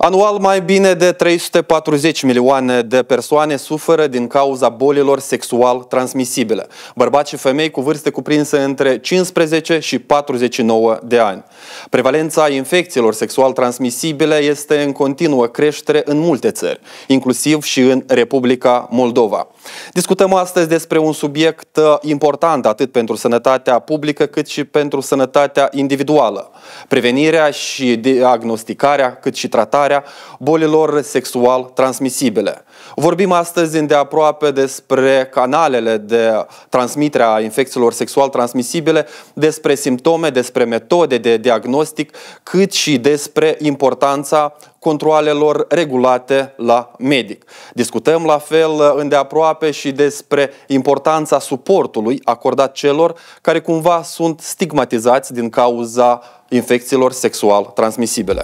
Anual, mai bine de 340 milioane de persoane suferă din cauza bolilor sexual transmisibile. Bărbați și femei cu vârste cuprinse între 15 și 49 de ani. Prevalența infecțiilor sexual transmisibile este în continuă creștere în multe țări, inclusiv și în Republica Moldova. Discutăm astăzi despre un subiect important atât pentru sănătatea publică cât și pentru sănătatea individuală. Prevenirea și diagnosticarea cât și tratarea bolilor sexual transmisibile. Vorbim astăzi îndeaproape despre canalele de transmitere a infecțiilor sexual transmisibile, despre simptome, despre metode de diagnostic, cât și despre importanța controalelor regulate la medic. Discutăm la fel îndeaproape și despre importanța suportului acordat celor care cumva sunt stigmatizați din cauza infecțiilor sexual transmisibile.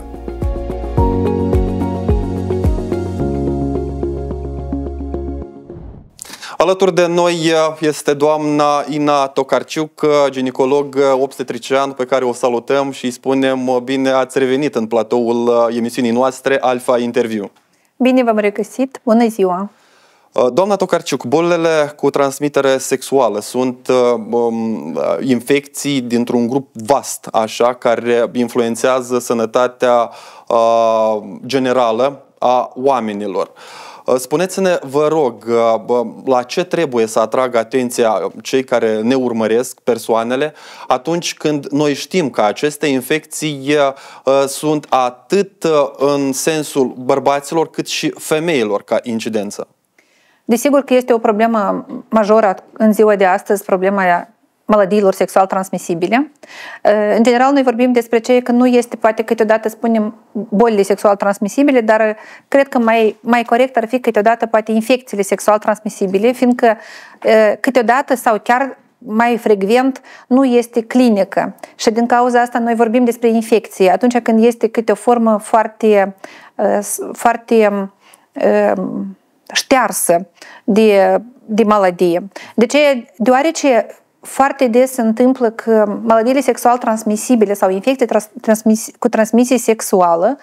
Alături de noi este doamna Ina Tokarciuc, ginecolog obstetrician, pe care o salutăm și îi spunem bine ați revenit în platoul emisiunii noastre Alpha Interview. Bine v-am regăsit, bună ziua! Doamna Tokarciuc, bolile cu transmitere sexuală sunt infecții dintr-un grup vast, așa, care influențează sănătatea generală a oamenilor. Spuneți-ne, vă rog, la ce trebuie să atragă atenția cei care ne urmăresc, persoanele, atunci când noi știm că aceste infecții sunt atât în sensul bărbaților cât și femeilor ca incidență? Desigur că este o problemă majoră în ziua de astăzi, problema maladiilor sexual transmisibile. În general, noi vorbim despre ceea că nu este, poate câteodată spunem bolile sexual transmisibile, dar cred că mai corect ar fi câteodată poate infecțiile sexual transmisibile, fiindcă câteodată sau chiar mai frecvent nu este clinică. Și din cauza asta noi vorbim despre infecție. Atunci când este câte o formă foarte ștearsă de maladie. De ce? Deoarece foarte des se întâmplă că maladiile sexual transmisibile sau infecții cu transmisie sexuală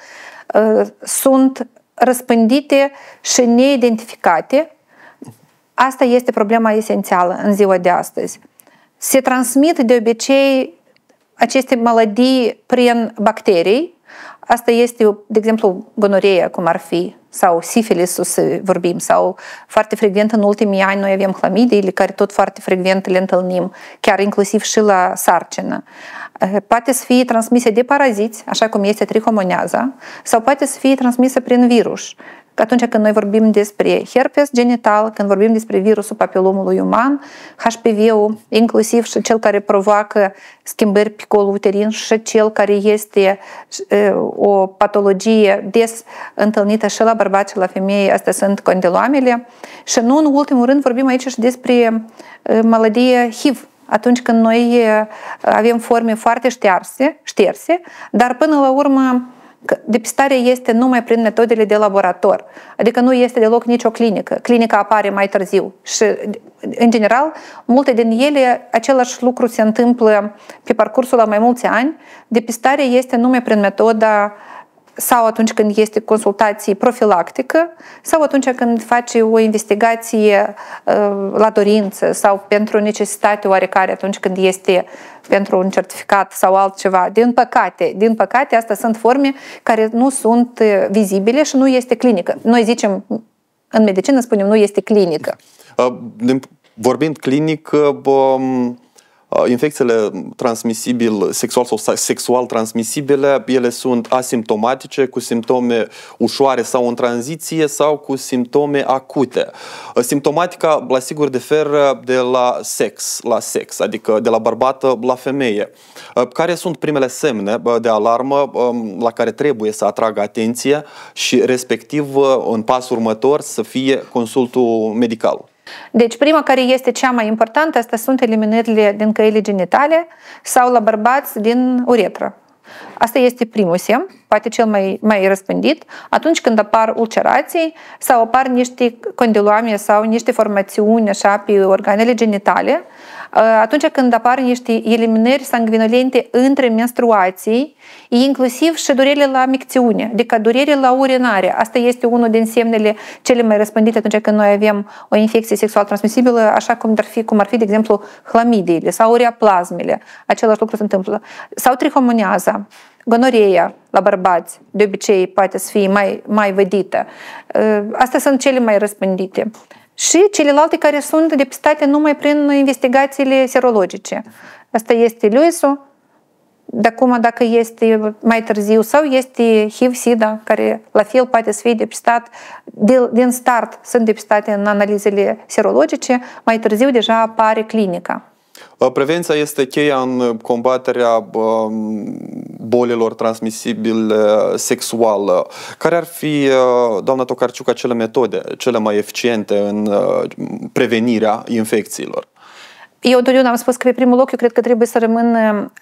sunt răspândite și neidentificate. Asta este problema esențială în ziua de astăzi. Se transmit de obicei aceste maladii prin bacterii. Asta este, de exemplu, gonoreea, cum ar fi, sau sifilisul, să vorbim, sau foarte frecvent în ultimii ani noi avem chlamidiile, care tot foarte frecvent le întâlnim, chiar inclusiv și la sarcină. Poate să fie transmisă de paraziți, așa cum este trihomoneaza, sau poate să fie transmisă prin virus. Atunci când noi vorbim despre herpes genital, când vorbim despre virusul papilomului uman, HPV-ul, inclusiv și cel care provoacă schimbări pe colul uterin și cel care este o patologie des întâlnită și la bărbați și la femei, astea sunt condiloamele. Și nu în ultimul rând vorbim aici și despre maladie HIV. Atunci când noi avem forme foarte șterse, dar până la urmă depistarea este numai prin metodele de laborator, adică nu este deloc nicio clinică. Clinica apare mai târziu și, în general, multe din ele, același lucru se întâmplă pe parcursul la mai mulți ani. Depistarea este numai prin metoda sau atunci când este consultație profilactică sau atunci când face o investigație la dorință sau pentru necesitate oarecare atunci când este pentru un certificat sau altceva. Din păcate, astea sunt forme care nu sunt vizibile și nu este clinică. Noi zicem, în medicină spunem, nu este clinică. Vorbind clinic, infecțiile transmisibile, sexual sau sexual transmisibile, ele sunt asimptomatice, cu simptome ușoare sau în tranziție sau cu simptome acute. Simptomatica, la sigur, diferă de la sex, adică de la bărbat la femeie. Care sunt primele semne de alarmă la care trebuie să atragă atenție și, respectiv, în pasul următor, să fie consultul medical? Deci prima care este cea mai importantă, asta sunt eliminările din căile genitale sau la bărbați din uretră. Asta este primul semn, poate cel mai răspândit, atunci când apar ulcerații sau apar niște condiloame sau niște formațiuni așa pe organele genitale, atunci când apar niște eliminări sanguinolente între menstruații, inclusiv și durerile la micțiune, adică durere la urinare. Asta este unul din semnele cele mai răspândite atunci când noi avem o infecție sexual transmisibilă, așa cum ar fi, de exemplu, hlamidiile sau ureaplasmele. Același lucru se întâmplă. Sau trihomoniaza, gonoreia la bărbați, de obicei poate să fie mai vădită. Astea sunt cele mai răspândite. Și celelalte care sunt depistate numai prin investigațiile serologice. Asta este Lewis-ul, de acum dacă este mai târziu, sau este HIV-SIDA, care la fel poate să fie depistat, din start sunt depistate în analizele serologice, mai târziu deja apare clinica. Prevenția este cheia în combaterea bolilor transmisibile sexual. Care ar fi, doamna Tokarczuk, acele metode cele mai eficiente în prevenirea infecțiilor? Eu întotdeauna am spus că pe primul loc eu cred că trebuie să rămână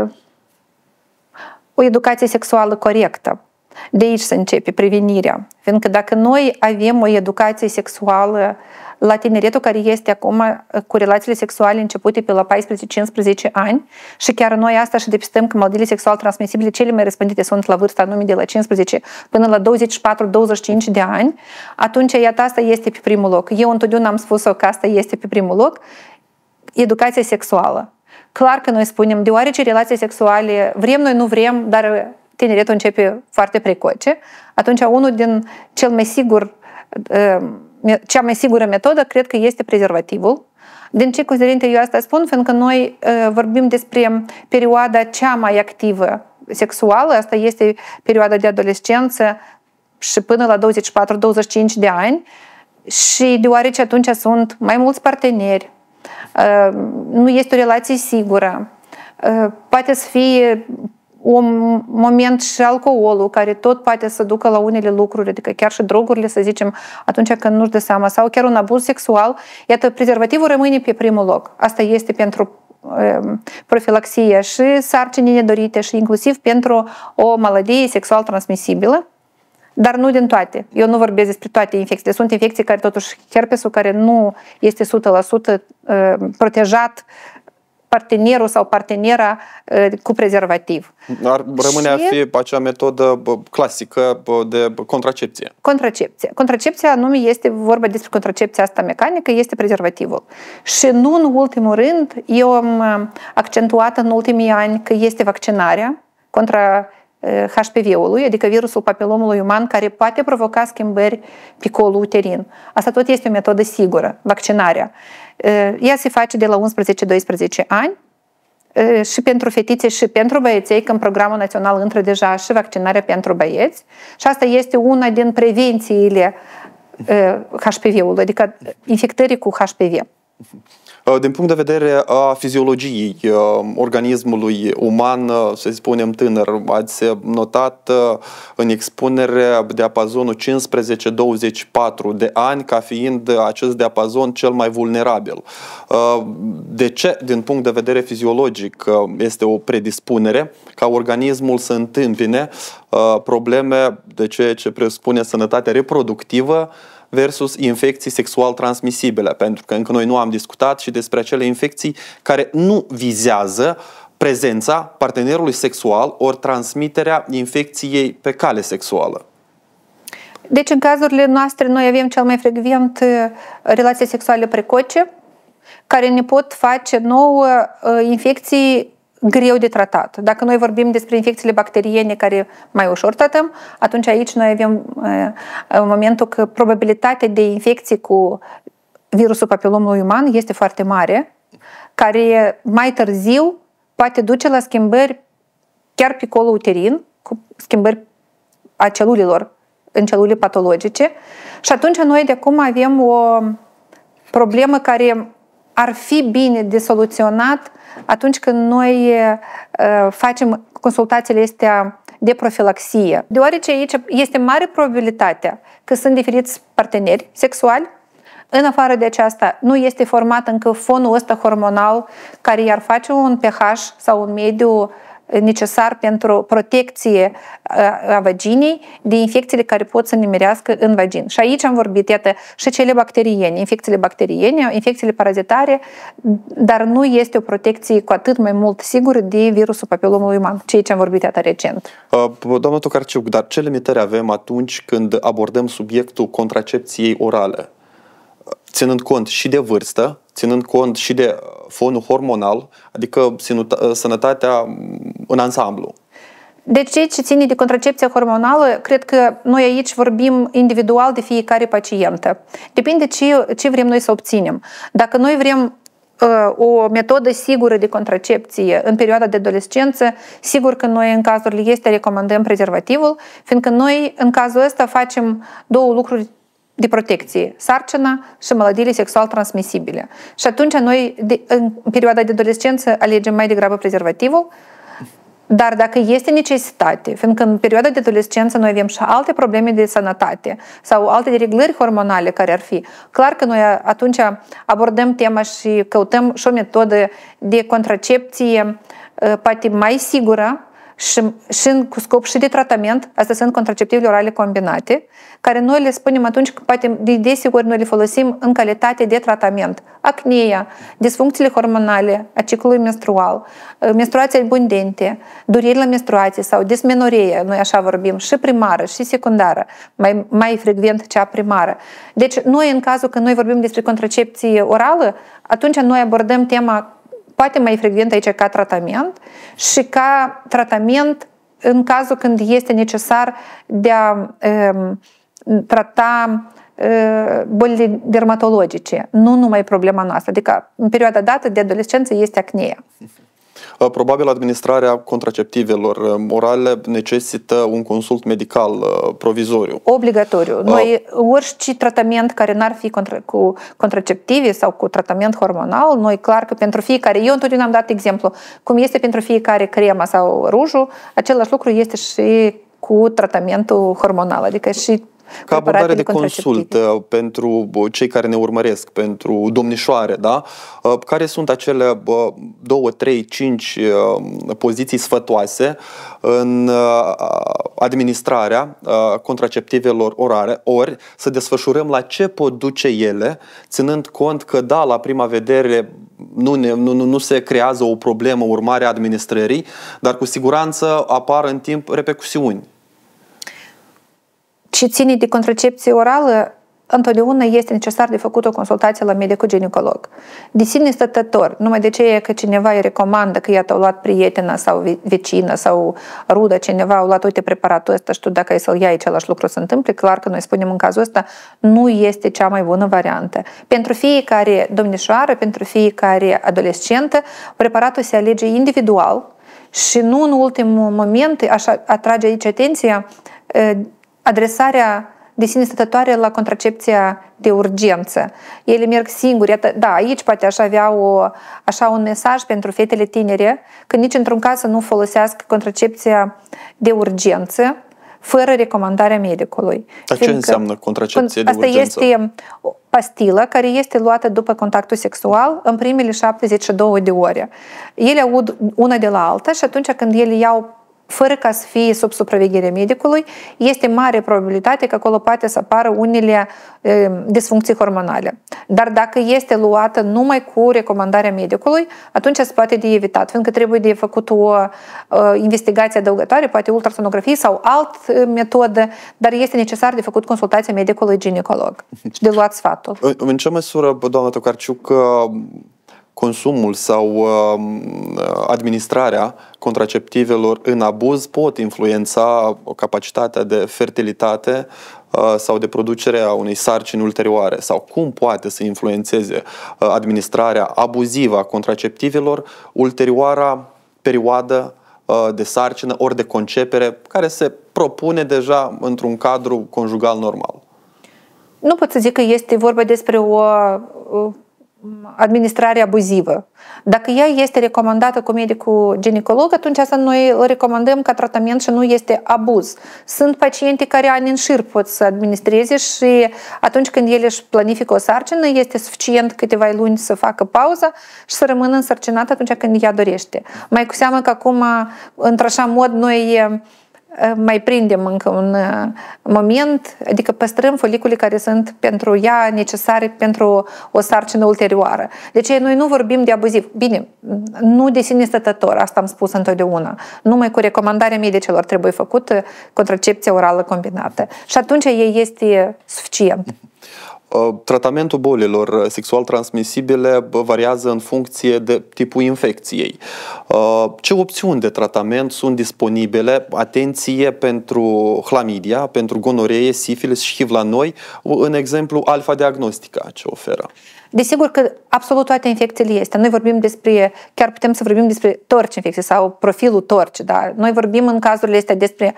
o educație sexuală corectă. De aici să începe prevenirea. Fiindcă dacă noi avem o educație sexuală la tineretul care este acum cu relațiile sexuale începute pe la 14-15 ani și chiar noi asta și depistăm că maladiile sexual transmisibile cele mai răspândite sunt la vârsta anume de la 15 până la 24-25 de ani, atunci iată asta este pe primul loc. Eu întotdeauna am spus-o că asta este pe primul loc, educația sexuală. Clar că noi spunem, deoarece relații sexuale vrem noi, nu vrem, dar tineretul începe foarte precoce, atunci unul din cea mai sigură metodă cred că este prezervativul. Din ce considerente eu asta spun? Fiindcă noi vorbim despre perioada cea mai activă sexuală, asta este perioada de adolescență și până la 24-25 de ani și deoarece atunci sunt mai mulți parteneri, nu este o relație sigură, poate să fie un moment și alcoolul, care tot poate să ducă la unele lucruri, adică chiar și drogurile, să zicem, atunci când nu-și dă seama, sau chiar un abuz sexual, iată, prezervativul rămâne pe primul loc. Asta este pentru profilaxie și sarcini nedorite și inclusiv pentru o maladie sexual transmisibilă, dar nu din toate. Eu nu vorbesc despre toate infecțiile. Sunt infecții care totuși, herpesul care nu este 100% protejat partenerul sau partenera cu prezervativ. Ar rămâne a fi acea metodă clasică de contracepție. Contracepția anume este vorba despre contracepția asta mecanică, este prezervativul. Și nu în ultimul rând, eu am accentuat în ultimii ani că este vaccinarea contra HPV-ului, adică virusul papilomului uman, care poate provoca schimbări pe colul uterin. Asta tot este o metodă sigură, vaccinarea. Ea se face de la 11-12 ani și pentru fetițe și pentru băieței, când programul național intră deja și vaccinarea pentru băieți. Și asta este una din prevențiile HPV-ului, adică infectării cu HPV. Din punct de vedere a fiziologiei organismului uman, să spunem tânăr, ați notat în expunere diapazonul 15-24 de ani ca fiind acest diapazon cel mai vulnerabil. De ce, din punct de vedere fiziologic, este o predispunere ca organismul să întâmpine probleme de ceea ce presupune sănătatea reproductivă versus infecții sexual transmisibile, pentru că încă noi nu am discutat și despre acele infecții care nu vizează prezența partenerului sexual ori transmiterea infecției pe cale sexuală. Deci în cazurile noastre noi avem cel mai frecvent relații sexuale precoce care ne pot face nouă infecții greu de tratat. Dacă noi vorbim despre infecțiile bacteriene care mai ușor tratăm, atunci aici noi avem în momentul că probabilitatea de infecție cu virusul papilomului uman este foarte mare, care mai târziu poate duce la schimbări chiar pe colul uterin, cu schimbări a celulelor în celule patologice și atunci noi de acum avem o problemă care ar fi bine de soluționat atunci când noi facem consultațiile astea de profilaxie. Deoarece aici este mare probabilitatea că sunt diferiți parteneri sexuali, în afară de aceasta nu este format încă fonul ăsta hormonal care i-ar face un pH sau un mediu necesar pentru protecție a vaginei de infecțiile care pot să nimerească în vagin. Și aici am vorbit, iată, și cele bacteriene, infecțiile bacteriene, infecțiile parazitare, dar nu este o protecție cu atât mai mult sigură de virusul papilomului uman, ceea ce am vorbit iată recent. Doamna Tokarciuc, dar ce limitări avem atunci când abordăm subiectul contracepției orale? Ținând cont și de vârstă, ținând cont și de fonul hormonal, adică sănătatea în ansamblu. Deci ce ține de contracepția hormonală, cred că noi aici vorbim individual de fiecare pacientă. Depinde ce vrem noi să obținem. Dacă noi vrem o metodă sigură de contracepție în perioada de adolescență, sigur că noi în cazurile este recomandăm prezervativul, fiindcă noi în cazul ăsta facem două lucruri de protecție, sarcina și maladiile sexual transmisibile. Și atunci noi în perioada de adolescență alegem mai degrabă prezervativul, dar dacă este necesitate, fiindcă în perioada de adolescență noi avem și alte probleme de sănătate sau alte dereglări hormonale care ar fi, clar că noi atunci abordăm tema și căutăm și o metodă de contracepție poate mai sigură și cu scop și de tratament, astea sunt contraceptivele orale combinate, care noi le spunem atunci că poate desigur noi le folosim în calitate de tratament. Acnea, disfuncțiile hormonale a ciclului menstrual, menstruații abundente, dureri la menstruație sau dismenorie, noi așa vorbim, și primară și secundară, mai frecvent cea primară. Deci noi în cazul când noi vorbim despre contracepție orală, atunci noi abordăm tema poate mai frecvent aici ca tratament și ca tratament în cazul când este necesar de a trata bolile dermatologice, nu numai problema noastră. Adică în perioada dată de adolescență este acnea. Probabil administrarea contraceptivelor orale necesită un consult medical provizoriu. Obligatoriu. Noi, orice tratament care n-ar fi cu contraceptive sau cu tratament hormonal, noi clar că pentru fiecare, eu întotdeauna am dat exemplu, cum este pentru fiecare crema sau rujul, același lucru este și cu tratamentul hormonal, adică și ca abordare de consult pentru cei care ne urmăresc, pentru domnișoare, da? Care sunt acele 2, 3, 5 poziții sfătoase în administrarea contraceptivelor orale, ori să desfășurăm la ce pot duce ele, ținând cont că, da, la prima vedere nu se creează o problemă urmare a administrării, dar cu siguranță apar în timp repercusiuni. Ce ține de contracepție orală, întotdeauna este necesar de făcut o consultație la medicul ginecolog. De sine stătător, numai de ce că cineva îi recomandă că iată, au luat prietena sau vecină sau rudă, cineva au luat, uite, preparatul ăsta și tu dacă ai să-l iei, același lucru se întâmplă, clar că noi spunem în cazul ăsta, nu este cea mai bună variantă. Pentru fiecare domnișoară, pentru fiecare adolescentă, preparatul se alege individual și nu în ultimul moment, așa atrage aici atenția, adresarea de sine stătătoare la contracepția de urgență. Ele merg singuri. Da, aici poate aș avea un mesaj pentru fetele tinere că nici într-un caz să nu folosească contracepția de urgență fără recomandarea medicului. Dar ce înseamnă contracepție de urgență? Asta este o pastilă care este luată după contactul sexual în primele 72 de ore. Ele aud una de la alta și atunci când ele iau fără ca să fie sub supravegherea medicului, este mare probabilitate că acolo poate să apară unele disfuncții hormonale. Dar dacă este luată numai cu recomandarea medicului, atunci se poate de evitat, fiindcă trebuie de făcut o investigație adăugătoare, poate ultrasonografie sau altă metodă, dar este necesar de făcut consultația medicului ginecolog și de luat sfatul. În ce măsură, doamna Tokarciuc, consumul sau administrarea contraceptivelor în abuz pot influența capacitatea de fertilitate sau de producere a unei sarcini ulterioare? Sau cum poate să influențeze administrarea abuzivă a contraceptivelor ulterioara perioadă de sarcină ori de concepere care se propune deja într-un cadru conjugal normal? Nu pot să zic că este vorba despre o administrare abuzivă. Dacă ea este recomandată cu medicul ginecolog, atunci asta noi îl recomandăm ca tratament și nu este abuz. Sunt pacienți care ani în șir pot să administreze și atunci când ele își planifică o sarcină, este suficient câteva luni să facă pauză și să rămână însărcinată atunci când ea dorește. Mai cu seamă că acum, într-așa mod, noi mai prindem încă un moment, adică păstrăm folicule care sunt pentru ea necesare pentru o sarcină ulterioară. Deci noi nu vorbim de abuziv. Bine, nu de sine stătător, asta am spus întotdeauna. Numai cu recomandarea medicilor trebuie făcută contracepția orală combinată. Și atunci ei este suficient. Tratamentul bolilor sexual transmisibile variază în funcție de tipul infecției. Ce opțiuni de tratament sunt disponibile? Atenție pentru hlamidia, pentru gonoree, sifilis și HIV la noi, în exemplu Alpha Diagnostica ce oferă. Desigur că absolut toate infecțiile este. Noi vorbim despre, chiar putem să vorbim despre torci infecții sau profilul torci. Da? Noi vorbim în cazurile astea despre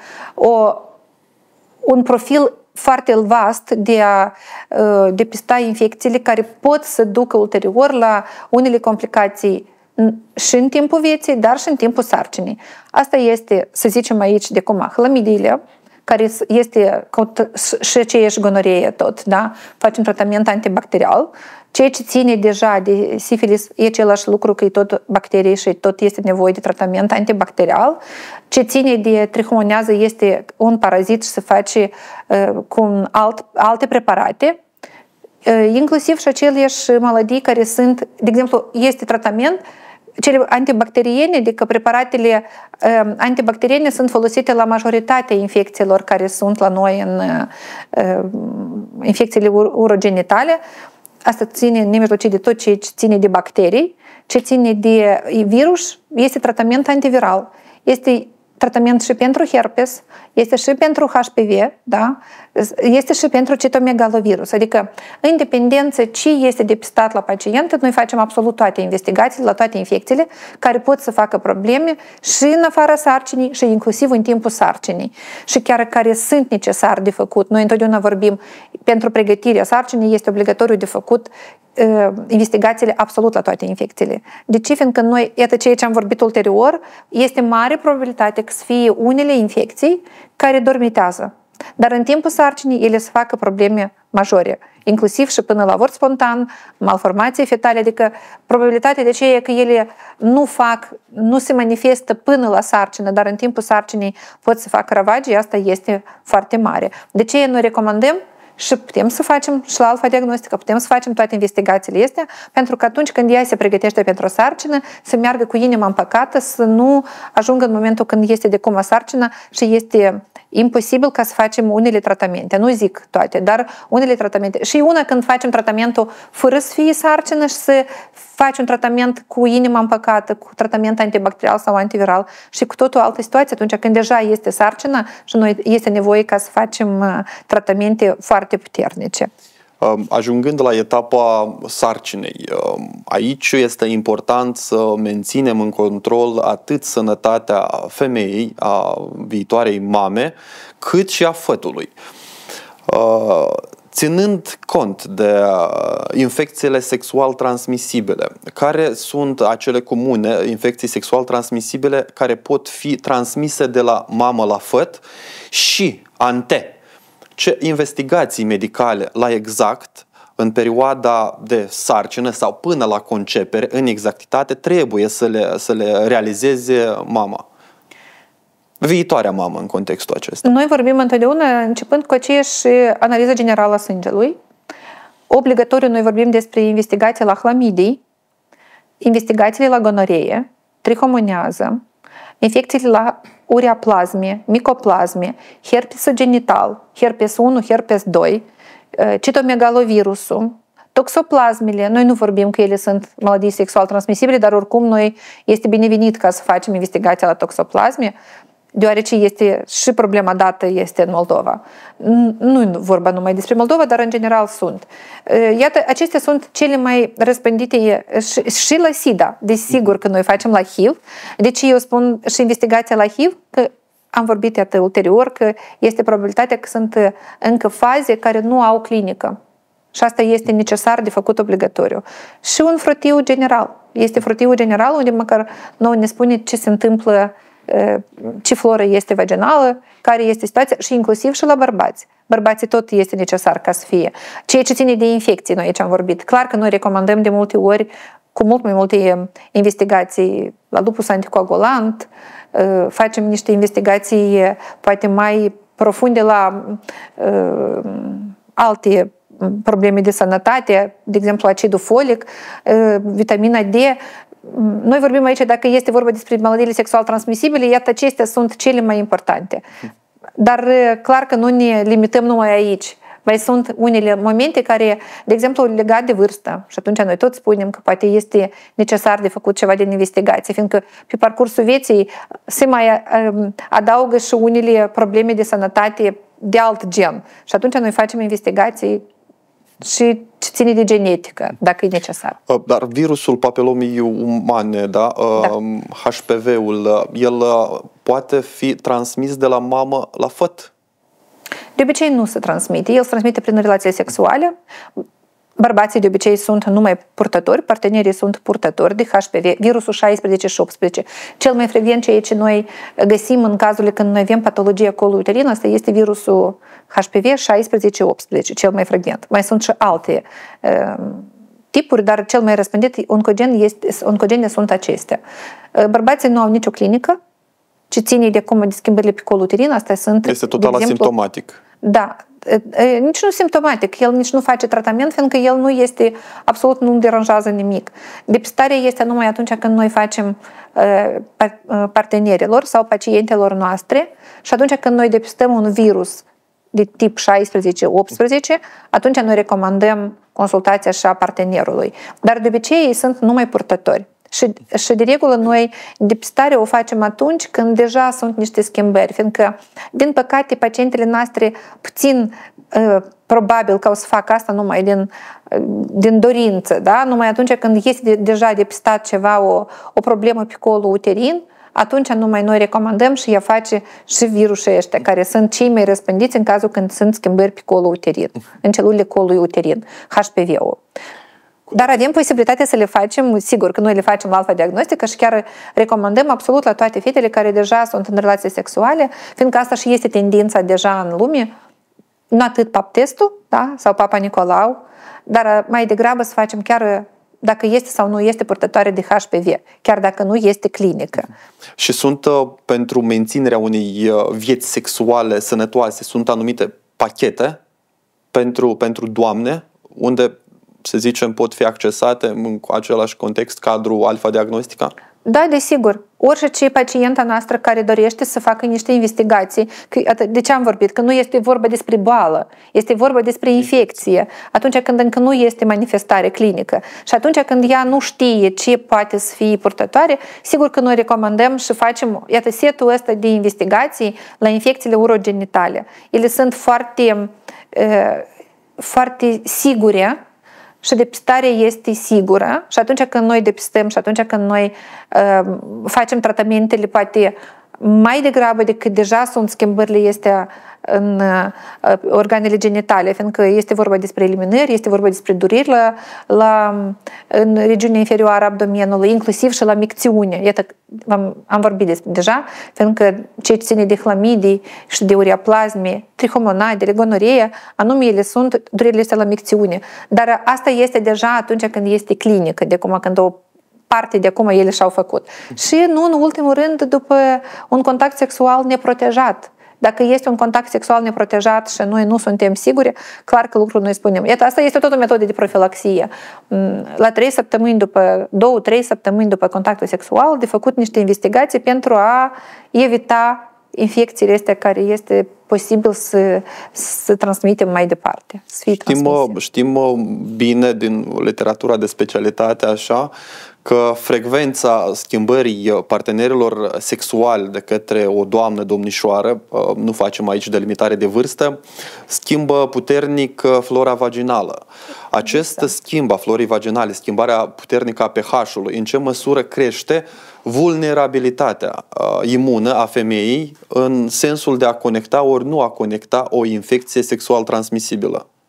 un profil foarte vast de a depista infecțiile care pot să ducă ulterior la unele complicații și în timpul vieții, dar și în timpul sarcinii. Asta este, să zicem aici, de cum hlamidiile, care este și aceeași gonoree tot, da? Facem tratament antibacterial. Ceea ce ține deja de sifilis e același lucru, că e tot bacterii și tot este nevoie de tratament antibacterial. Ce ține de trihomonează este un parazit și se face cu alte preparate, inclusiv și aceleași maladii care sunt, de exemplu, este tratament cele antibacteriene, adică preparatele antibacteriene sunt folosite la majoritatea infecțiilor care sunt la noi în infecțiile urogenitale. Asta ține nemijlocit de tot ce ține de bacterii, ce ține de virus, este tratament antiviral. Este tratament și pentru herpes, este și pentru HPV, da? Este și pentru citomegalovirus. Adică, în dependență ce este depistat la pacient, noi facem absolut toate investigațiile la toate infecțiile care pot să facă probleme și în afara sarcinii și inclusiv în timpul sarcinii. Și chiar care sunt necesari de făcut. Noi întotdeauna vorbim pentru pregătirea sarcinii, este obligatoriu de făcut investigațiile absolut la toate infecțiile. De ce? Fiindcă noi, iată ceea ce am vorbit ulterior, este mare probabilitate să fie unele infecții care dormitează. Dar în timpul sarcinii ele să facă probleme majore, inclusiv și până la avort spontan, malformații fetale, adică probabilitatea de aceea că ele nu se manifestă până la sarcină, dar în timpul sarcinii pot să facă ravagii, asta este foarte mare. De aceea noi recomandăm și putem să facem și la Alpha Diagnostica, putem să facem toate investigațiile astea, pentru că atunci când ea se pregătește pentru o sarcină, să meargă cu inima împăcată, să nu ajungă în momentul când este de cum sarcină și este imposibil ca să facem unele tratamente. Nu zic toate, dar unele tratamente. Și una când facem tratamentul fără să fie sarcină și să faci un tratament cu inima împăcată, cu tratament antibacterial sau antiviral și cu totul altă situație atunci când deja este sarcină și noi este nevoie ca să facem tratamente foarte puternice. Ajungând la etapa sarcinei, aici este important să menținem în control atât sănătatea femeii, a viitoarei mame, cât și a fătului. Ținând cont de infecțiile sexual transmisibile, care sunt acele comune infecții sexual transmisibile care pot fi transmise de la mamă la făt și ce investigații medicale la exact în perioada de sarcină sau până la concepere în exactitate trebuie să le realizeze mama? Viitoarea mamă în contextul acesta. Noi vorbim întotdeauna începând cu aceeași analiză generală a sângelui. Obligatoriu noi vorbim despre investigații la hlamidii, investigațiile la gonoree, trihomonează, infecțiile la ureaplasme, micoplasme, herpes genital, herpes 1, herpes 2, citomegalovirusul, toxoplasmele. Noi nu vorbim că ele sunt maladii sexual transmisibile, dar oricum noi este binevenit ca să facem investigația la toxoplasme, deoarece este și problema dată este în Moldova. Nu e vorba numai despre Moldova, dar în general sunt. Iată, acestea sunt cele mai răspândite și la SIDA. Desigur că noi facem la HIV. Deci eu spun și investigația la HIV, că am vorbit ulterior, că este probabilitatea că sunt încă faze care nu au clinică. Și asta este necesar de făcut obligatoriu. Și un fructiu general. Este fructiu general unde măcar nouă ne spune ce se întâmplă, ce floră este vaginală, care este situația și inclusiv și la bărbați. Bărbații tot este necesar ca să fie. Ceea ce ține de infecții, noi aici am vorbit. Clar că noi recomandăm de multe ori cu mult mai multe investigații la lupus anticoagulant, facem niște investigații poate mai profunde la alte probleme de sănătate, de exemplu acidul folic, vitamina D. Noi vorbim aici dacă este vorba despre maladiile sexual transmisibile, iată acestea sunt cele mai importante. Dar clar că nu ne limităm numai aici. Mai sunt unele momente care, de exemplu, legat de vârstă, și atunci noi tot spunem că poate este necesar de făcut ceva din investigație, fiindcă pe parcursul vieții se mai adaugă și unele probleme de sănătate de alt gen. Și atunci noi facem investigații și ce ține de genetică, dacă e necesar. Dar virusul papilomii umane, da? HPV-ul, el poate fi transmis de la mamă la făt? De obicei nu se transmite. El se transmite prin relații sexuale. Bărbații de obicei sunt numai purtători, partenerii sunt purtători de HPV, virusul 16 și 18. Cel mai frecvent ceea ce noi găsim în cazurile când noi avem patologia colului uterin, asta este virusul HPV 16-18, cel mai frecvent. Mai sunt și alte tipuri, dar cel mai răspândit oncogene sunt acestea. Bărbații nu au nicio clinică, ce ține de acum de schimbările pe colul uterin, astea sunt... Este total asimptomatic. Da, nici nu simptomatic, el nici nu face tratament, fiindcă el nu este, absolut nu deranjează nimic. Depistarea este numai atunci când noi facem partenerilor sau pacientelor noastre și atunci când noi depistăm un virus de tip 16-18, atunci noi recomandăm consultația și a partenerului. Dar de obicei ei sunt numai purtători. Și de regulă noi depistarea o facem atunci când deja sunt niște schimbări, fiindcă, din păcate, pacientele noastre puțin probabil că o să facă asta numai din dorință, da? Numai atunci când este deja depistat ceva, o problemă pe colul uterin, atunci numai noi recomandăm și ea face și virusii ăștia, care sunt cei mai răspândiți în cazul când sunt schimbări pe colul uterin, în celulele colului uterin, HPV-ul. Dar avem posibilitatea să le facem, sigur că noi le facem la alfa-diagnostică și chiar recomandăm absolut la toate fetele care deja sunt în relații sexuale, fiindcă asta și este tendința deja în lume, nu atât pap testul, da? Sau Papa Nicolau, dar mai degrabă să facem chiar dacă este sau nu este purtătoare de HPV, chiar dacă nu este clinică. Și sunt pentru menținerea unei vieți sexuale sănătoase, sunt anumite pachete pentru doamne, unde, să zicem, pot fi accesate în același context, cadrul alfa-diagnostica? Da, desigur. Orice pacienta noastră care dorește să facă niște investigații, de ce am vorbit? Că nu este vorba despre boală, este vorba despre infecție, atunci când încă nu este manifestare clinică și atunci când ea nu știe ce poate să fie purtătoare, sigur că noi recomandăm și facem, iată, setul ăsta de investigații la infecțiile urogenitale. Ele sunt foarte sigure și depistarea este sigură și atunci când noi depistăm și atunci când noi facem tratamentele poate mai degrabă decât deja sunt schimbările astea în organele genitale, fiindcă este vorba despre eliminări, este vorba despre dureri în regiunea interioară a abdomenului, inclusiv și la micțiune. Iată, am vorbit despre deja, fiindcă ce ține de hlamidii și de ureaplasme, trihomonadele, gonoreea, anume ele sunt durerile astea la micțiune. Dar asta este deja atunci când este clinică, de acum când o parte de acum ele și-au făcut. Și nu în ultimul rând după un contact sexual neprotejat. Dacă este un contact sexual neprotejat și noi nu suntem siguri, clar că lucrul noi spunem. Iată, asta este tot o metodă de profilaxie. La 3 săptămâni după, 2-3 săptămâni după contactul sexual, de făcut niște investigații pentru a evita infecțiile astea care este posibil să transmitem mai departe. Știm bine din literatura de specialitate așa că frecvența schimbării partenerilor sexuali de către o doamnă, domnișoară, nu facem aici delimitare de vârstă, schimbă puternic flora vaginală. Acest schimb a florii vaginale, schimbarea puternică a pH-ului, în ce măsură crește vulnerabilitatea imună a femeii în sensul de a conecta ori nu a conecta o infecție sexual transmisibilă?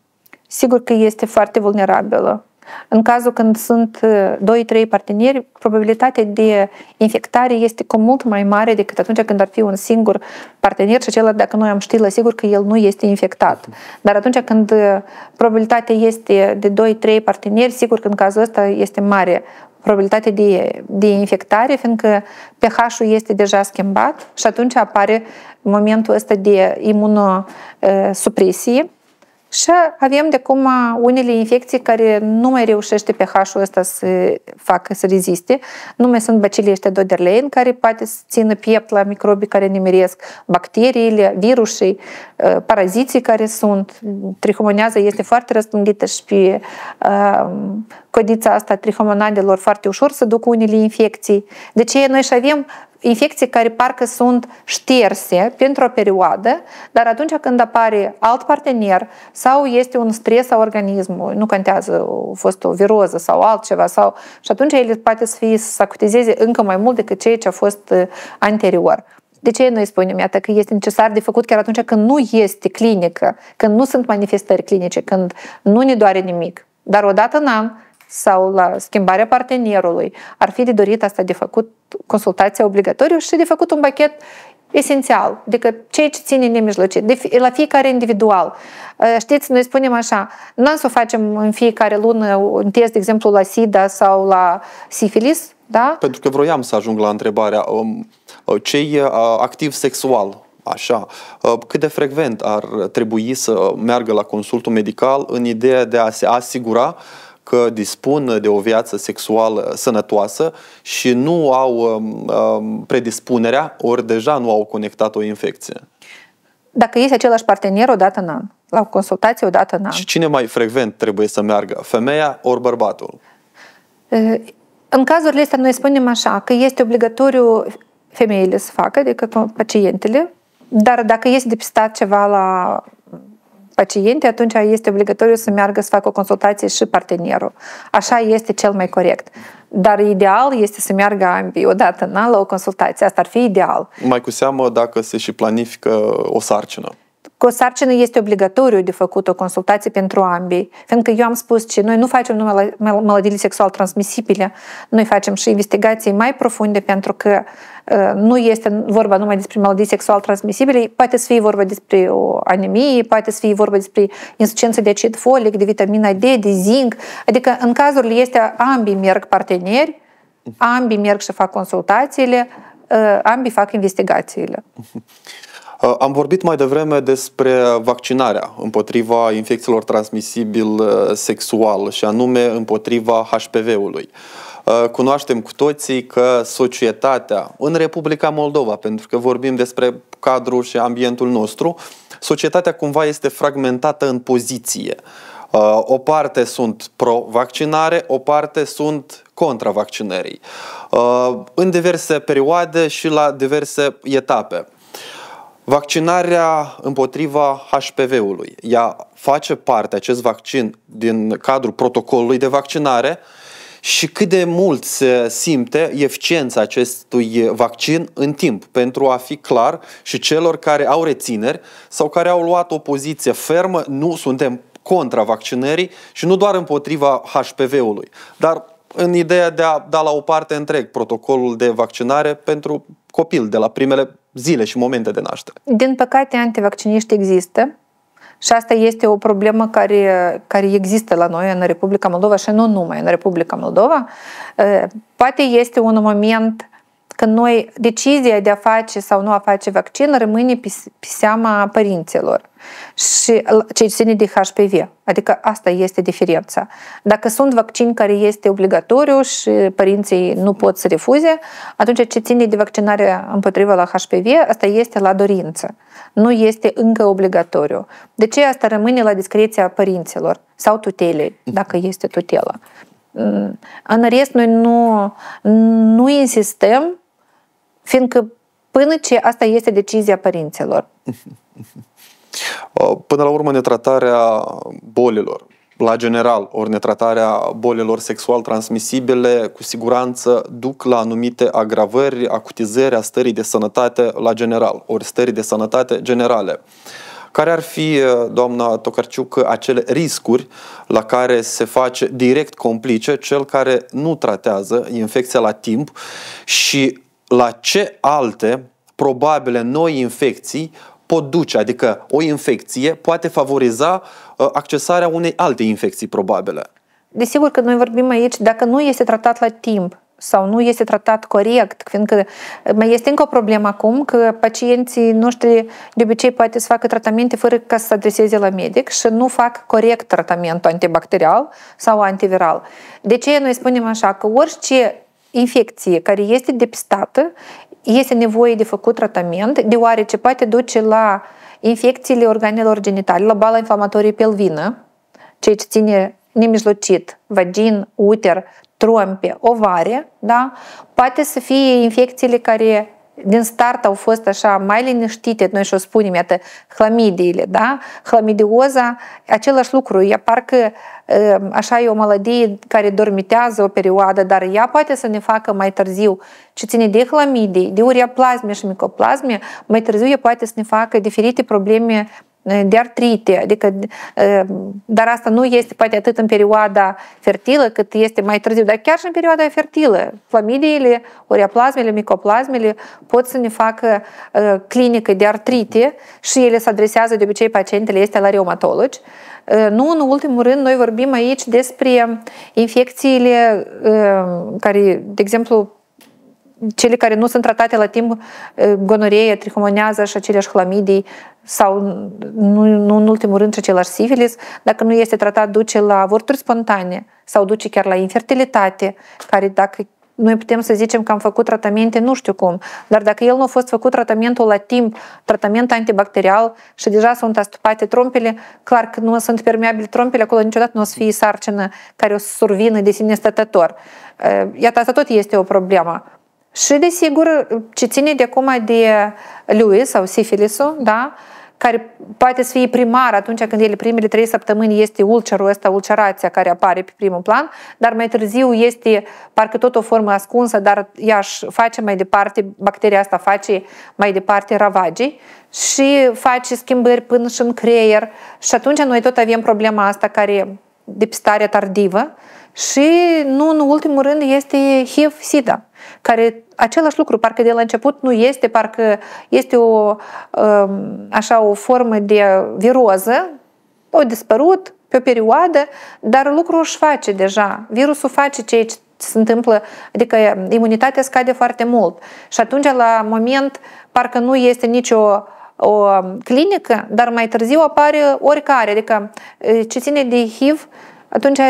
sigur că este foarte vulnerabilă. În cazul când sunt 2-3 parteneri, probabilitatea de infectare este cu mult mai mare decât atunci când ar fi un singur partener și acela, dacă noi am ști la sigur că el nu este infectat. Dar atunci când probabilitatea este de 2-3 parteneri, sigur că în cazul ăsta este mare probabilitatea de infectare, fiindcă pH-ul este deja schimbat și atunci apare momentul ăsta de imunosupresie. Și avem de acum unele infecții care nu mai reușește pH-ul ăsta să facă, să reziste. Nu mai sunt bacilii ăștia Doderlein, care poate să țină piept la microbii care nimeresc, bacteriile, virusii, paraziții care sunt. Trihomoneaza este foarte răspândită și pe codița asta trihomonadelor foarte ușor să ducă unele infecții. De ce noi și avem infecții care parcă sunt șterse pentru o perioadă, dar atunci când apare alt partener sau este un stres a organismului, nu contează, a fost o viroză sau altceva, și atunci ele poate să se acutizeze încă mai mult decât ceea ce a fost anterior. De ce noi spunem, iată, că este necesar de făcut chiar atunci când nu este clinică, când nu sunt manifestări clinice, când nu ne doare nimic, dar odată în an sau la schimbarea partenerului, ar fi de dorit asta de făcut consultația obligatorie și de făcut un pachet esențial, adică ceea ce ține nemijlocit, la fiecare individual. Știți, noi spunem așa, nu să o facem în fiecare lună un test, de exemplu, la SIDA sau la sifilis, da? Pentru că vroiam să ajung la întrebarea, ce e activ sexual? Așa, cât de frecvent ar trebui să meargă la consultul medical în ideea de a se asigura că dispun de o viață sexuală sănătoasă și nu au predispunerea, ori deja nu au conectat o infecție? Dacă este același partener odată în an, la o consultație odată în an. Și cine mai frecvent trebuie să meargă? Femeia ori bărbatul? În cazurile astea noi spunem așa, că este obligatoriu femeile să facă, adică pacientele, dar dacă este depistat ceva la paciente, atunci este obligatoriu să meargă să facă o consultație și partenerul. Așa este cel mai corect. Dar ideal este să meargă ambii odată în an la o consultație. Asta ar fi ideal. Mai cu seamă dacă se și planifică o sarcină. Cu o sarcină este obligatoriu de făcut o consultație pentru ambii. Fiindcă eu am spus că noi nu facem numai maladiile sexual transmisibile, noi facem și investigații mai profunde, pentru că nu este vorba numai despre maladii sexual transmisibile, poate să fie vorba despre o anemie, poate să fie vorba despre insuficiență de acid folic, de vitamina D, de zinc. Adică în cazurile astea ambii merg parteneri, ambii merg și fac consultațiile, ambii fac investigațiile. Am vorbit mai devreme despre vaccinarea împotriva infecțiilor transmisibil sexual și anume împotriva HPV-ului. Cunoaștem cu toții că societatea în Republica Moldova, pentru că vorbim despre cadrul și ambientul nostru, societatea cumva este fragmentată în poziție. O parte sunt pro-vaccinare, o parte sunt contra vaccinării. În diverse perioade și la diverse etape. Vaccinarea împotriva HPV-ului, ea face parte, acest vaccin, din cadrul protocolului de vaccinare și cât de mult se simte eficiența acestui vaccin în timp, pentru a fi clar și celor care au rețineri sau care au luat o poziție fermă, nu suntem contra vaccinării și nu doar împotriva HPV-ului, dar în ideea de a da la o parte întreg protocolul de vaccinare pentru copil de la primele zile și momente de naștere. Din păcate, antivacciniști există și asta este o problemă care există la noi în Republica Moldova și nu numai în Republica Moldova. Poate este un moment când noi, decizia de a face sau nu a face vaccin rămâne pe seama părinților și ce ține de HPV. Adică asta este diferența. Dacă sunt vaccini care este obligatoriu și părinții nu pot să refuze, atunci ce ține de vaccinarea împotriva la HPV, asta este la dorință. Nu este încă obligatoriu. De ce asta rămâne la discreția părinților sau tutelei, dacă este tutelă. În rest, noi nu insistăm, fiindcă până ce asta este decizia părinților. Până la urmă, netratarea bolilor, la general, ori netratarea bolilor sexual transmisibile, cu siguranță duc la anumite agravări, acutizări a stării de sănătate la general, ori stării de sănătate generale. Care ar fi, doamna Tokarczuk, acele riscuri la care se face direct complice cel care nu tratează infecția la timp și la ce alte probabile noi infecții pot duce? Adică o infecție poate favoriza accesarea unei alte infecții probabile. Desigur că noi vorbim aici, dacă nu este tratat la timp sau nu este tratat corect, fiindcă mai este încă o problemă acum, că pacienții noștri de obicei poate să facă tratamente fără ca să se adreseze la medic și nu fac corect tratamentul antibacterial sau antiviral. De ce noi spunem așa? Că orice infecție care este depistată este nevoie de făcut tratament, deoarece poate duce la infecțiile organelor genitale, la boala inflamatorie pelvină, ceea ce ține nemijlocit, vagin, uter, trompe, ovare, da? Poate să fie infecțiile care din start au fost așa mai liniștite, noi și-o spunem, iată,hlamidiile, da? Hlamidioza, același lucru, ea parcă așa e o maladie care dormitează o perioadă, dar ea poate să ne facă mai târziu ce ține de hlamidii, de ureaplasme și micoplasme, mai târziu ea poate să ne facă diferite probleme de artrite, adică, dar asta nu este poate atât în perioada fertilă cât este mai târziu, dar chiar și în perioada fertilă. Flamidiile, ureaplasmele, micoplasmele pot să ne facă clinică de artrite și ele se adresează de obicei pacientele este la reumatologi. Nu în ultimul rând, noi vorbim aici despre infecțiile care, de exemplu, cele care nu sunt tratate la timp, gonoreie, trihomonează și aceleași hlamidii sau, nu în ultimul rând, și același sifilis, dacă nu este tratat, duce la avorturi spontane sau duce chiar la infertilitate, care dacă noi putem să zicem că am făcut tratamente, nu știu cum, dar dacă el nu a fost făcut tratamentul la timp, tratament antibacterial și deja sunt astupate trompele, clar că nu sunt permeabile trompele, acolo niciodată nu o să fie sarcină care o să survină de sine stătător. Iată, asta tot este o problemă. Și, desigur, ce ține de acum de Lewis sau sifilisul, da? Care poate să fie primar atunci când ele primele 3 săptămâni este ulcerul ăsta, ulcerația care apare pe primul plan, dar mai târziu este parcă tot o formă ascunsă, dar ea își face mai departe, bacteria asta face mai departe ravagii și face schimbări până și în creier și atunci noi tot avem problema asta care depistarea tardivă și nu în ultimul rând este HIV-SIDA, care același lucru, parcă de la început nu este, parcă este așa o formă de viroză, a dispărut pe o perioadă, dar lucrul își face deja. Virusul face ceea ce se întâmplă, adică imunitatea scade foarte mult. Și atunci, la moment, parcă nu este nicio o clinică, dar mai târziu apare oricare, adică ce ține de HIV, atunci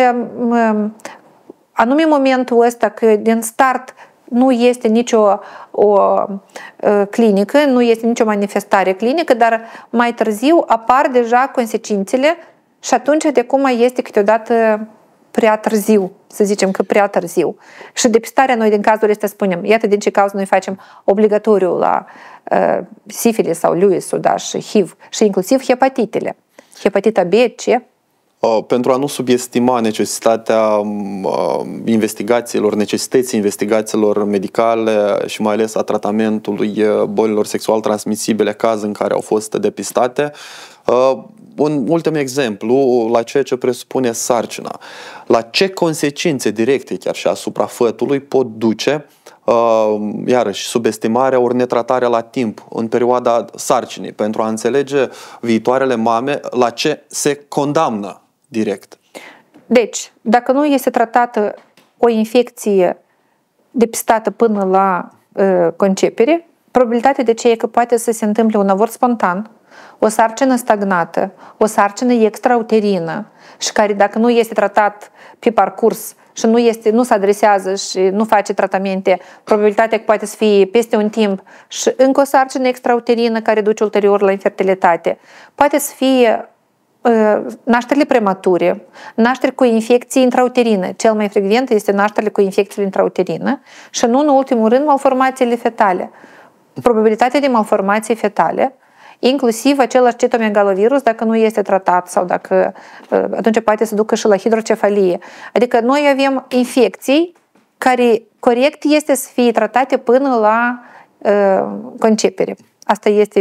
anume momentul ăsta că din start nu este nicio clinică, nu este nicio manifestare clinică, dar mai târziu apar deja consecințele și atunci de acum este câteodată prea târziu, să zicem că prea târziu. Și depistarea noi din cazul ăsta spunem, iată din ce cauză noi facem obligatoriu la sifilis sau Lewis-ul, da, și HIV și inclusiv hepatitele. Hepatita B, C. Pentru a nu subestima necesitatea necesității investigațiilor medicale și mai ales a tratamentului bolilor sexual transmisibile, caz în care au fost depistate, un ultim exemplu la ceea ce presupune sarcina. La ce consecințe directe chiar și asupra fătului pot duce iarăși subestimarea ori netratarea la timp în perioada sarcinii, pentru a înțelege viitoarele mame la ce se condamnă direct. Deci, dacă nu este tratată o infecție depistată până la concepere, probabilitatea de ce e că poate să se întâmple un avort spontan, o sarcină stagnată, o sarcină extrauterină și care dacă nu este tratat pe parcurs și nu se adresează și nu face tratamente, probabilitatea că poate să fie peste un timp și încă o sarcină extrauterină care duce ulterior la infertilitate. Poate să fie nașterile premature, nașteri cu infecții intrauterină. Cel mai frecvent este nașterile cu infecții intrauterină și nu în ultimul rând malformațiile fetale. Probabilitatea de malformații fetale, inclusiv același citomegalovirus, dacă nu este tratat sau dacă atunci poate să ducă și la hidrocefalie. Adică noi avem infecții care corect este să fie tratate până la concepere. Asta este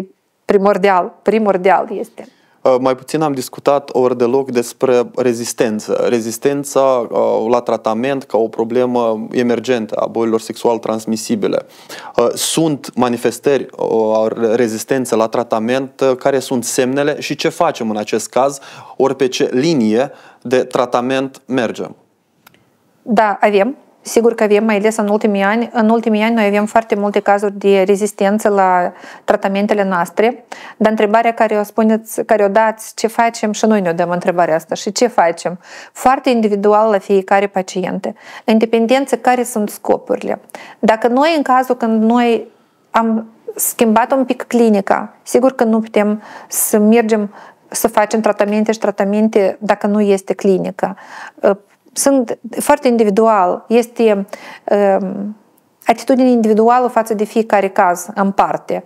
primordial este. Mai puțin am discutat ori deloc despre rezistență. Rezistența la tratament ca o problemă emergentă a bolilor sexual transmisibile. Sunt manifestări rezistențe la tratament, care sunt semnele și ce facem în acest caz, ori pe ce linie de tratament mergem? Da, avem. Sigur că avem, mai ales în ultimii ani. În ultimii ani noi avem foarte multe cazuri de rezistență la tratamentele noastre, dar întrebarea care o dați, ce facem, și noi ne dăm întrebarea asta, și ce facem? Foarte individual la fiecare pacient. În dependență care sunt scopurile. Dacă noi, în cazul când noi am schimbat un pic clinica, sigur că nu putem să mergem să facem tratamente dacă nu este clinică. Sunt foarte individual, este atitudine individuală față de fiecare caz în parte.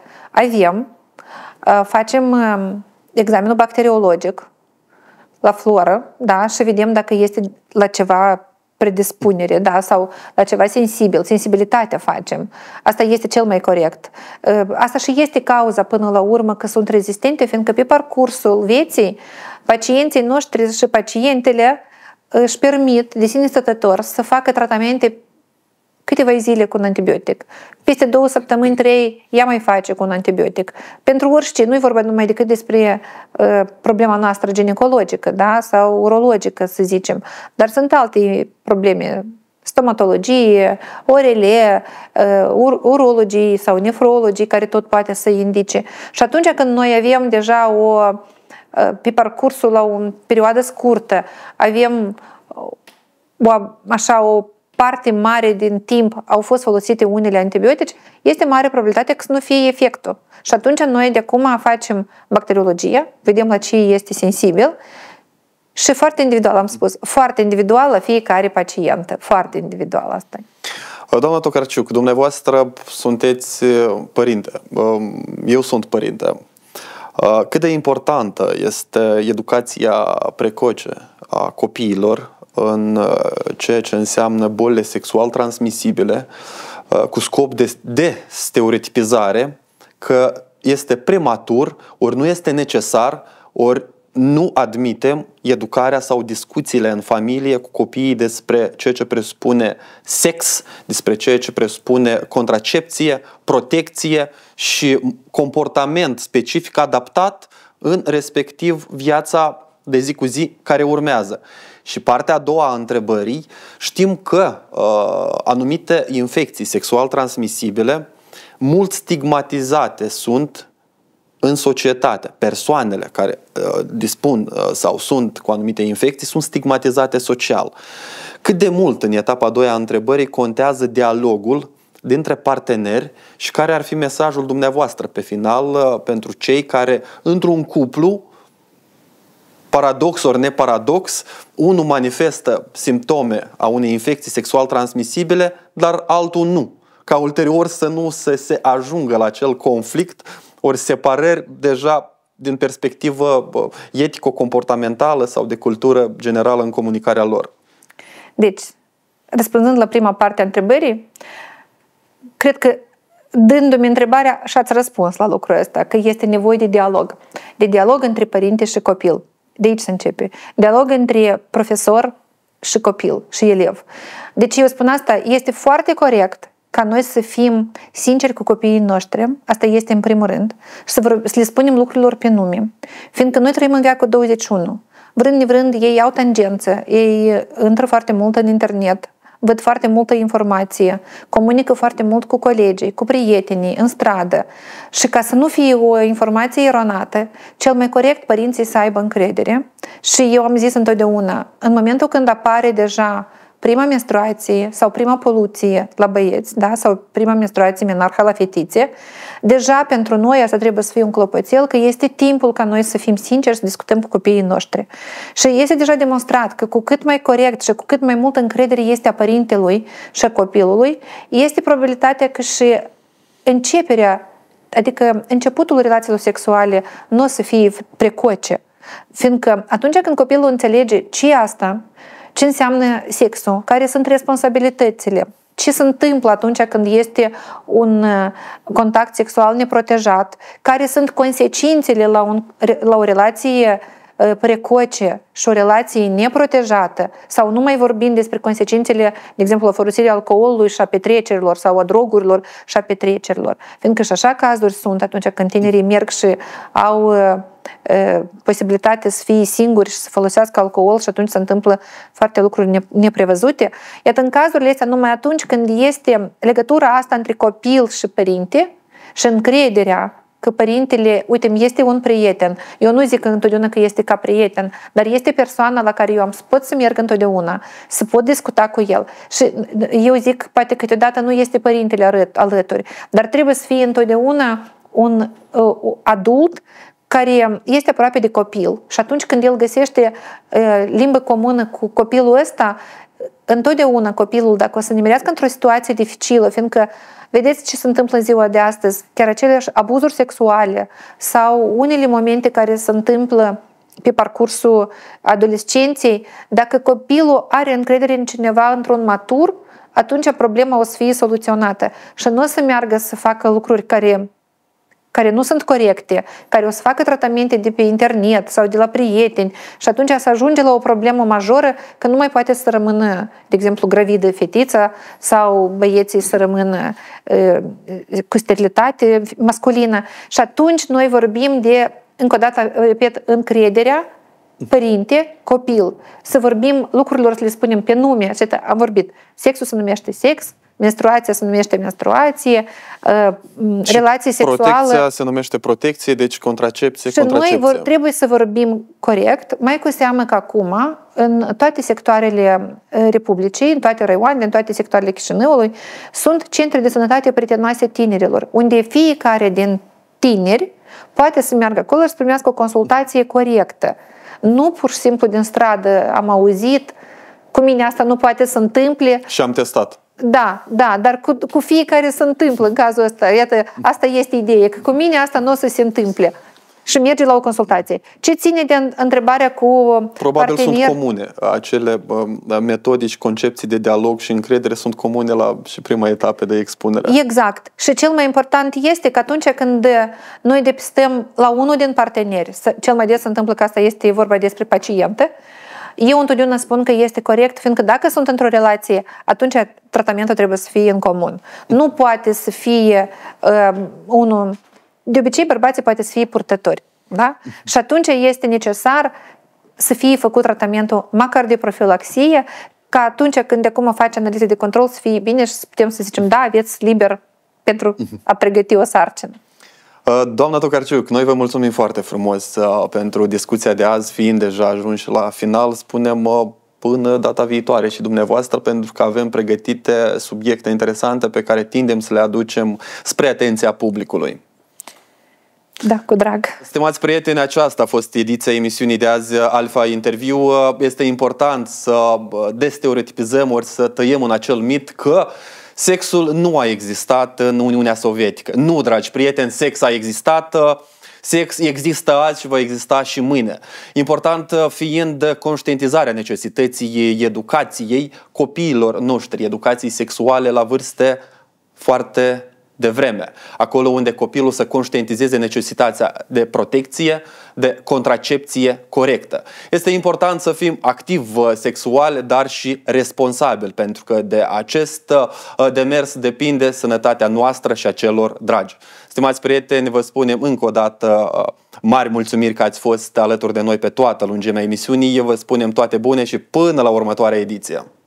Facem examenul bacteriologic la floră, da, și vedem dacă este la ceva predispunere, da, sau la ceva sensibilitatea facem. Asta este cel mai corect. Asta și este cauza până la urmă că sunt rezistente, fiindcă pe parcursul vieții pacienții noștri și pacientele își permit de sine stătător să facă tratamente câteva zile cu un antibiotic. Peste 2 săptămâni, 3, ea mai face cu un antibiotic. Pentru orice, nu e vorba numai decât despre problema noastră ginecologică, da? Sau urologică, să zicem. Dar sunt alte probleme, stomatologie, orele, urologii sau nefrologii, care tot poate să indice. Și atunci când noi avem deja pe parcursul la o perioadă scurtă, avem o parte mare din timp au fost folosite unele antibiotice, este mare probabilitate că să nu fie efectul. Și atunci noi de acum facem bacteriologie, vedem la ce este sensibil și foarte individual, am spus, foarte individual la fiecare pacient, foarte individual asta. Doamna Tokarciuc, dumneavoastră sunteți părinte, eu sunt părinte. Cât de importantă este educația precoce a copiilor în ceea ce înseamnă bolile sexual transmisibile, cu scop de stereotipizare, că este prematur, ori nu este necesar, ori nu admitem educarea sau discuțiile în familie cu copiii despre ceea ce presupune sex, despre ceea ce presupune contracepție, protecție și comportament specific adaptat în respectiv viața de zi cu zi care urmează. Și partea a doua a întrebării, știm că anumite infecții sexual transmisibile mult stigmatizate sunt în societate. Persoanele care dispun sau sunt cu anumite infecții sunt stigmatizate social. Cât de mult în etapa a doua a întrebării contează dialogul dintre parteneri și care ar fi mesajul dumneavoastră pe final pentru cei care într-un cuplu, paradox ori neparadox, unul manifestă simptome a unei infecții sexual transmisibile, dar altul nu. Ca ulterior să nu se ajungă la acel conflict ori separări deja din perspectivă etico-comportamentală sau de cultură generală în comunicarea lor. Deci, răspunzând la prima parte a întrebării, cred că dându-mi întrebarea și-ați răspuns la lucrul ăsta, că este nevoie de dialog. De dialog între părinte și copil. De aici se începe. Dialog între profesor și copil și elev. Deci eu spun asta, este foarte corect ca noi să fim sinceri cu copiii noștri, asta este în primul rând, și să le spunem lucrurilor pe nume. Fiindcă noi trăim în veacul 21. Vrând nevrând, ei au tangență, ei intră foarte mult în internet, văd foarte multă informație, comunică foarte mult cu colegii, cu prietenii, în stradă. Și ca să nu fie o informație eronată, cel mai corect părinții să aibă încredere. Și eu am zis întotdeauna, în momentul când apare deja prima menstruație sau prima poluție la băieți, da? Sau prima menstruație menarhă la fetițe, deja pentru noi asta trebuie să fie un clopoțel, că este timpul ca noi să fim sinceri, să discutăm cu copiii noștri. Și este deja demonstrat că cu cât mai corect și cu cât mai multă încredere este a părintelui și a copilului, este probabilitatea că și începerea, adică începutul relațiilor sexuale nu o să fie precoce. Fiindcă atunci când copilul înțelege ce e asta, ce înseamnă sexul, care sunt responsabilitățile, ce se întâmplă atunci când este un contact sexual neprotejat, care sunt consecințele la o relație precoce și o relație neprotejată, sau nu mai vorbim despre consecințele, de exemplu, a folosirii alcoolului și a petrecerilor sau a drogurilor și a petrecerilor. Fiindcă și așa cazuri sunt atunci când tinerii merg și au posibilitatea să fie singuri și să folosească alcool și atunci se întâmplă foarte lucruri neprevăzute. Iată, în cazurile astea, numai atunci când este legătura asta între copil și părinte și încrederea că părintele, uite, este un prieten. Eu nu zic întotdeauna că este ca prieten, dar este persoana la care eu pot să merg întotdeauna, să pot discuta cu el. Și eu zic, poate câteodată nu este părintele alături, dar trebuie să fie întotdeauna un adult care este aproape de copil. Și atunci când el găsește limbă comună cu copilul ăsta, întotdeauna copilul, dacă o să nimerească într-o situație dificilă, fiindcă vedeți ce se întâmplă în ziua de astăzi, chiar aceleași abuzuri sexuale sau unele momente care se întâmplă pe parcursul adolescenței, dacă copilul are încredere în cineva, într-un matur, atunci problema o să fie soluționată și nu o să meargă să facă lucruri care nu sunt corecte, care o să facă tratamente de pe internet sau de la prieteni și atunci să ajunge la o problemă majoră că nu mai poate să rămână, de exemplu, gravidă fetița sau băieții să rămână cu sterilitate masculină. Și atunci noi vorbim de, încă o dată, repet, încrederea părinte, copil. Să vorbim lucrurilor, să le spunem pe nume. Am vorbit, sexul se numește sex, menstruația se numește menstruație, relații sexuale. Protecția se numește protecție, deci contracepție, contracepție. Și noi trebuie să vorbim corect, mai cu seamă că acum, în toate sectoarele Republicii, în toate raioanele, în toate sectoarele Chișinăului, sunt centre de sănătate prietenoase tinerilor, unde fiecare din tineri poate să meargă acolo și să primească o consultație corectă. Nu pur și simplu din stradă am auzit, cu mine asta nu poate să întâmple. Și am testat. Da, dar cu fiecare se întâmplă în cazul ăsta. Iată, asta este ideea, că cu mine asta nu o să se întâmple. Și merge la o consultație. Ce ține de întrebarea cu Probabil partener? sunt comune. Acele metodici, concepții de dialog și încredere sunt comune la și prima etapă de expunere. Exact. Și cel mai important este că atunci când noi depistăm la unul din parteneri, cel mai des se întâmplă că asta este vorba despre pacientă, eu întotdeauna spun că este corect, fiindcă dacă sunt într-o relație, atunci tratamentul trebuie să fie în comun. Nu poate să fie unul... De obicei, bărbații poate să fie purtători. Da? Și atunci este necesar să fie făcut tratamentul măcar de profilaxie, ca atunci când de acum face analize de control să fie bine și să putem să zicem, da, aveți liber pentru a pregăti o sarcină. Doamna Tokarciuc, noi vă mulțumim foarte frumos pentru discuția de azi, fiind deja ajunși la final, spunem până data viitoare și dumneavoastră, pentru că avem pregătite subiecte interesante pe care tindem să le aducem spre atenția publicului. Da, cu drag. Stimați prieteni, aceasta a fost ediția emisiunii de azi, Alfa Interviu. Este important să destereotipizăm ori să tăiem în acel mit că sexul nu a existat în Uniunea Sovietică. Nu, dragi prieteni, sex a existat, sex există azi și va exista și mâine. Important fiind conștientizarea necesității educației copiilor noștri, educației sexuale la vârste foarte devreme. Acolo unde copilul să conștientizeze necesitatea de protecție, de contracepție corectă. Este important să fim activ sexual, dar și responsabil, pentru că de acest demers depinde sănătatea noastră și a celor dragi. Stimați prieteni, vă spunem încă o dată mari mulțumiri că ați fost alături de noi pe toată lungimea emisiunii. Vă spunem toate bune și până la următoarea ediție.